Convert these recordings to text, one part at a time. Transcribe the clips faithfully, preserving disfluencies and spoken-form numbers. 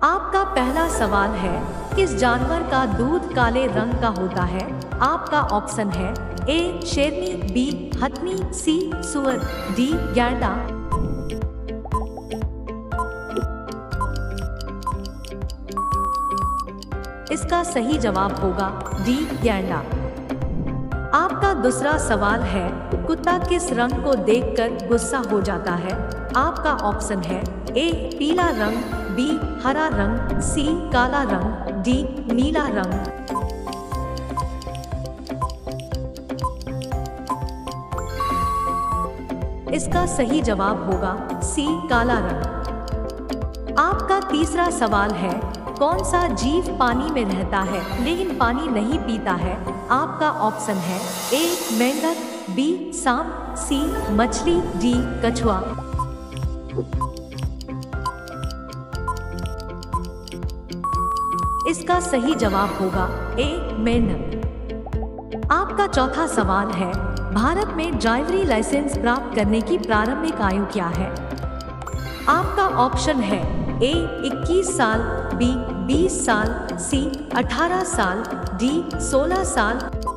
आपका पहला सवाल है, किस जानवर का दूध काले रंग का होता है? आपका ऑप्शन है ए शेरनी, बी हथनी, सी सुअर, डी गैंडा। इसका सही जवाब होगा डी गैंडा। आपका दूसरा सवाल है, कुत्ता किस रंग को देखकर गुस्सा हो जाता है? आपका ऑप्शन है ए पीला रंग, बी हरा रंग, सी काला रंग, डी नीला रंग। इसका सही जवाब होगा सी काला रंग। आपका तीसरा सवाल है, कौन सा जीव पानी में रहता है लेकिन पानी नहीं पीता है? आपका ऑप्शन है ए मेंढक, बी सांप, सी मछली, डी कछुआ। इसका सही जवाब होगा ए मेंढक। आपका चौथा सवाल है, भारत में ड्राइवरी लाइसेंस प्राप्त करने की प्रारंभिक आयु क्या है? आपका ऑप्शन है ए इक्कीस साल, बी बीस साल, सी अठारह साल, डी सोलह साल।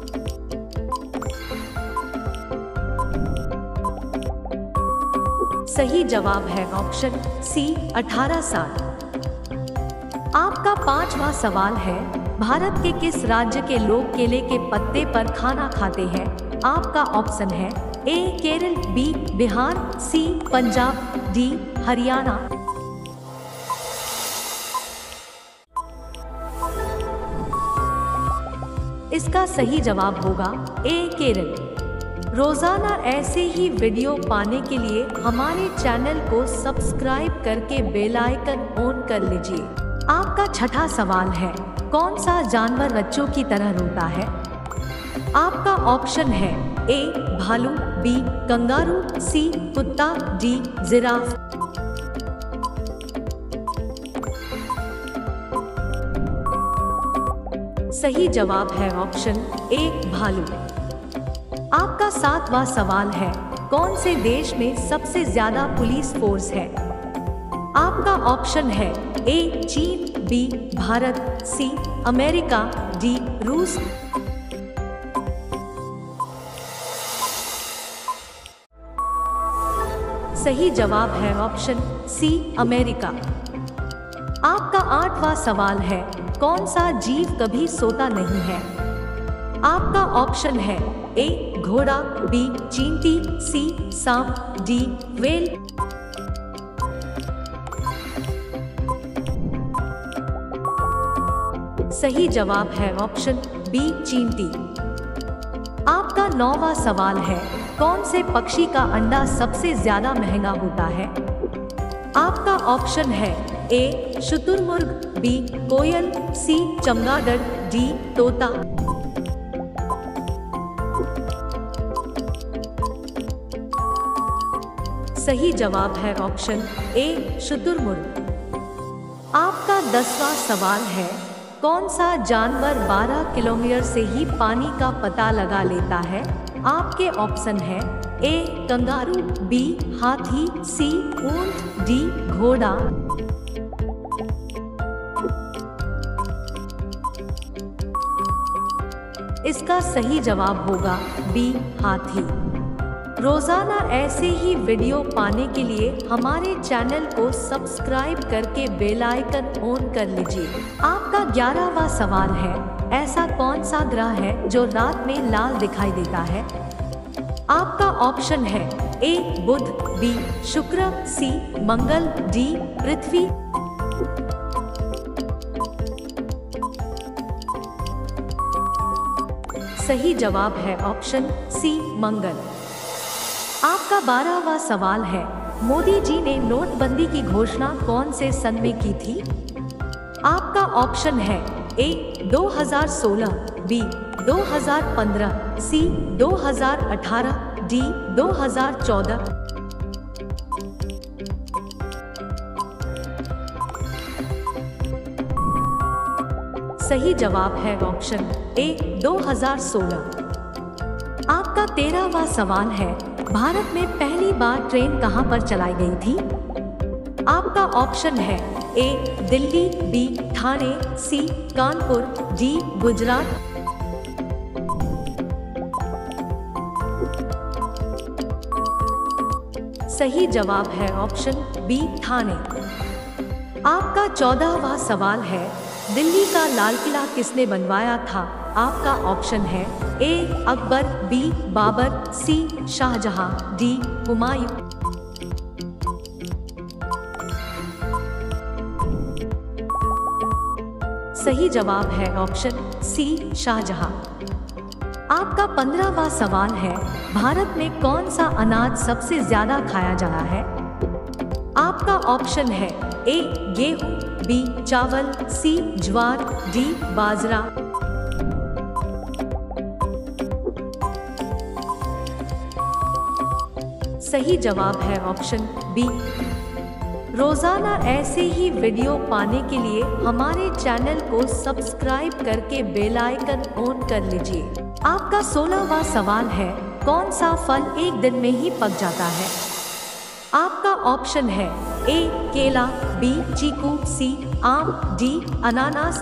सही जवाब है ऑप्शन सी अठारह साल। आपका पांचवा सवाल है, भारत के किस राज्य के लोग केले के पत्ते पर खाना खाते हैं? आपका ऑप्शन है A Kerala, B Bihar, C Punjab, D Haryana. इसका सही जवाब होगा ए केरल। रोजाना ऐसे ही वीडियो पाने के लिए हमारे चैनल को सब्सक्राइब करके बेल आइकन ऑन कर लीजिए। आपका छठा सवाल है, कौन सा जानवर बच्चों की तरह रोता है? आपका ऑप्शन है ए भालू, बी कंगारू, सी कुत्ता, डी जिराफ। सही जवाब है ऑप्शन ए भालू। आपका सातवां सवाल है, कौन से देश में सबसे ज्यादा पुलिस फोर्स है? आपका ऑप्शन है ए चीन, B Bharat, C America, D रूस। सही जवाब है ऑप्शन सी अमेरिका। आपका आठवां सवाल है, कौन सा जीव कभी सोता नहीं है? आपका ऑप्शन है ए घोड़ा, बी चींटी, सी सांप, डी व्हेल। सही जवाब है ऑप्शन बी चींटी। आपका नौवां सवाल है, कौन से पक्षी का अंडा सबसे ज्यादा महंगा होता है? आपका ऑप्शन है ए शुतुरमुर्ग, बी कोयल, सी चमगादड़, डी तोता। सही जवाब है ऑप्शन ए शुतुरमुर्ग। आपका दसवां सवाल है, कौन सा जानवर बारह किलोमीटर से ही पानी का पता लगा लेता है? आपके ऑप्शन है ए कंगारू, बी हाथी, सी ऊंट, डी घोड़ा। इसका सही जवाब होगा बी हाथी। रोजाना ऐसे ही वीडियो पाने के लिए हमारे चैनल को सब्सक्राइब करके बेल आइकन ऑन कर लीजिए। आपका ग्यारहवां सवाल है, ऐसा कौन सा ग्रह है जो रात में लाल दिखाई देता है? आपका ऑप्शन है ए बुध, बी शुक्र, सी मंगल, डी पृथ्वी। सही जवाब है ऑप्शन सी मंगल। आपका बारहवां सवाल है, मोदी जी ने नोटबंदी की घोषणा कौन से सन में की थी? आपका ऑप्शन है ए दो हज़ार सोलह, बी दो हज़ार पंद्रह, सी दो हज़ार अठारह, डी दो हज़ार चौदह। सही जवाब है ऑप्शन ए दो हज़ार सोलह। आपका तेरहवां सवाल है, भारत में पहली बार ट्रेन कहां पर चलाई गई थी? आपका ऑप्शन है A Delhi, B Thane, C Kanpur, D Gujarat. सही जवाब है ऑप्शन बी ठाणे। आपका चौदहवां सवाल है, दिल्ली का लाल किला किसने बनवाया था? आपका ऑप्शन है A Akbar, B Babur, C Shahjahan, D Humayun. सही जवाब है ऑप्शन सी शाहजहां। आपका पंद्रहवां सवाल है, भारत में कौन सा अनाज सबसे ज्यादा खाया जाता है? आपका ऑप्शन है ए गेहूं, बी चावल, सी ज्वार, डी बाजरा। सही जवाब है ऑप्शन बी। रोजाना ऐसे ही वीडियो पाने के लिए हमारे चैनल को सब्सक्राइब करके बेल आइकन ऑन कर लीजिए। आपका सोलहवां सवाल है, कौन सा फल एक दिन में ही पक जाता है? आपका ऑप्शन है ए केला, बी चीकू, सी आम, डी अनानास।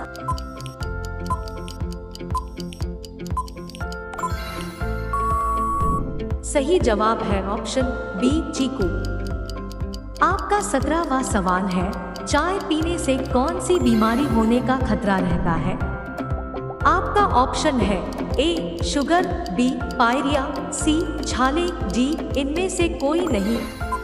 सही जवाब है ऑप्शन बी चीकू। आपका सत्रहवां सवाल है, चाय पीने से कौन सी बीमारी होने का खतरा रहता है? आपका ऑप्शन है A sugar, B pyorrhoea, C छाले, डी इनमें से कोई नहीं।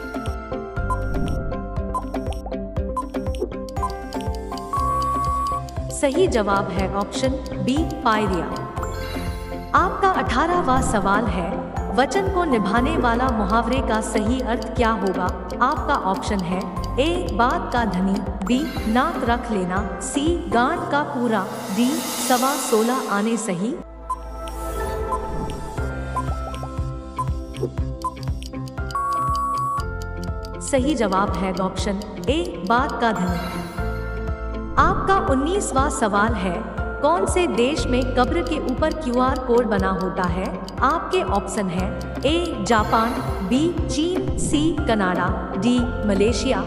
सही जवाब है ऑप्शन बी पायरिया। आपका अठारहवां सवाल है, वचन को निभाने वाला मुहावरे का सही अर्थ क्या होगा? आपका ऑप्शन है ए बात का धनी, बी नाक रख लेना, सी गांठ का पूरा, डी सवा सोलह आने। सही सही जवाब है ऑप्शन ए बात का धनी। आपका उन्नीसवां सवाल है, कौन से देश में कब्र के ऊपर क्यू आर कोड बना होता है? आपके ऑप्शन है ए जापान, बी चीन, सी कनाडा, डी मलेशिया।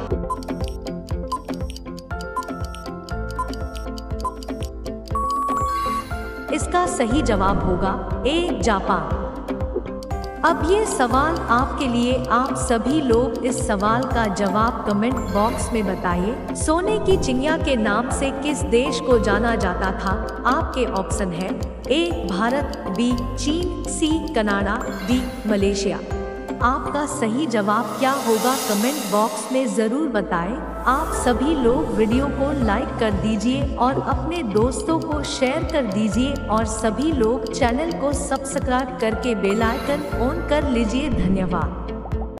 इसका सही जवाब होगा ए जापान। अब ये सवाल आपके लिए, आप सभी लोग इस सवाल का जवाब कमेंट बॉक्स में बताइए। सोने की चिड़िया के नाम से किस देश को जाना जाता था? आपके ऑप्शन है ए भारत, बी चीन, सी कनाडा, डी मलेशिया। आपका सही जवाब क्या होगा कमेंट बॉक्स में ज़रूर बताएं। आप सभी लोग वीडियो को लाइक कर दीजिए और अपने दोस्तों को शेयर कर दीजिए और सभी लोग चैनल को सब्सक्राइब करके बेल आइकन ऑन कर लीजिए। धन्यवाद।